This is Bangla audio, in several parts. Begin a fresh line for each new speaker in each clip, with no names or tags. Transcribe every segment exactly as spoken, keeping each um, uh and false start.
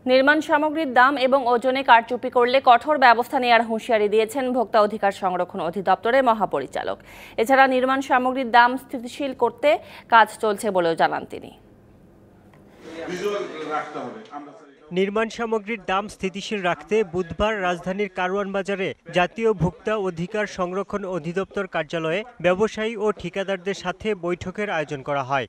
নির্মাণ সামগ্রীর দাম এবং ওজনে কারচুপি করলে কঠোর ব্যবস্থা নেওয়ার হুঁশিয়ারি দিয়েছেন ভোক্তা অধিকার সংরক্ষণ অধিদপ্তরের মহাপরিচালক। এছাড়া নির্মাণ সামগ্রীর দাম স্থিতিশীল করতে কাজ চলছে বলেও জানান তিনি।
নির্মাণ সামগ্রীর দাম স্থিতিশীল রাখতে বুধবার রাজধানীর কারওয়ান বাজারে জাতীয় ভোক্তা অধিকার সংরক্ষণ অধিদপ্তর কার্যালয়ে ব্যবসায়ী ও ঠিকাদারদের সাথে বৈঠকের আয়োজন করা হয়।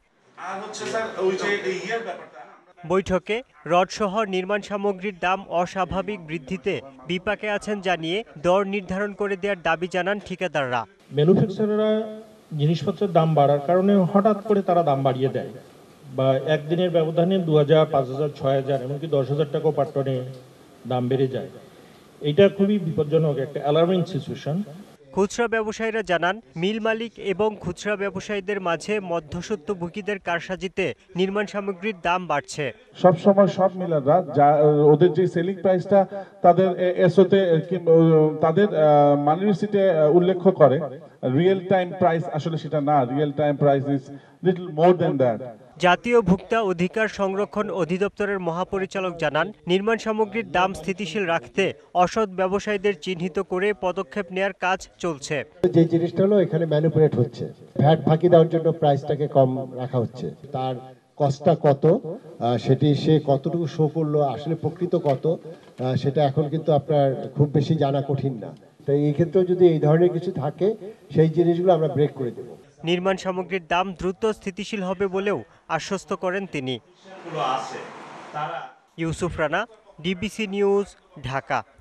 বৈঠকে রডসহ নির্মাণ সামগ্রীর দাম অস্বাভাবিক বৃদ্ধিতে বিপাকে আছেন জানিয়ে দর নির্ধারণ করে দেওয়ার দাবি জানান ঠিকাদাররা।
ম্যানুফ্যাকচারাররা জিনিসপত্রের দাম বাড়ার কারণে হঠাৎ করে তারা দাম বাড়িয়ে দেয়, বা একদিনের ব্যবধানে দু হাজার পাঁচ হাজার ছয় হাজার এমনকি দশ হাজার টাকাও পার টনে দাম বেড়ে যায়। এটা খুবই বিপজ্জনক একটা অ্যালার্মিং সিচুয়েশন।
খুচরা ব্যবসায়ীরা জানান, মিল মালিক এবং খুচরা ব্যবসায়ীদের মাঝে মধ্যস্বত্বভোগীদের কারসাজিতে নির্মাণ সামগ্রীর দাম বাড়ছে।
সব সময় সব মিলাররা যা ওদের যে সেলিং প্রাইসটা তাদের এসওতে তাদের মানি রিসিটে উল্লেখ করে, রিয়েল টাইম প্রাইস আসলে সেটা না। Real time price is little more than that.
জাতীয় ভোক্তা অধিকার সংরক্ষণ অধিদপ্তরের মহাপরিচালক জানান, নির্মাণ সামগ্রীর দাম স্থিতিশীল রাখতে অসৎ ব্যবসায়ীদের চিহ্নিত করে পদক্ষেপ নেওয়ার কাজ চলছে।
যে জিনিসটা হলো এখানে ম্যানিপুলেট হচ্ছে, ভ্যাট ফাঁকি দেওয়ার জন্য প্রাইসটাকে কম রাখা হচ্ছে। তার কস্টটা কত, সেটি সে কতটুকু শো করলো, আসলে প্রকৃত কত, সেটা এখন কিন্তু আপনার খুব বেশি জানা কঠিন না। তাই এই ক্ষেত্রেও যদি এই ধরনের কিছু থাকে, সেই জিনিসগুলো আমরা ব্রেক করে দেব।
নির্মাণ সামগ্রীর দাম দ্রুত স্থিতিশীল হবে বলেও আশ্বস্ত করেন তিনি। Yusuf Rana, DBC news, Dhaka.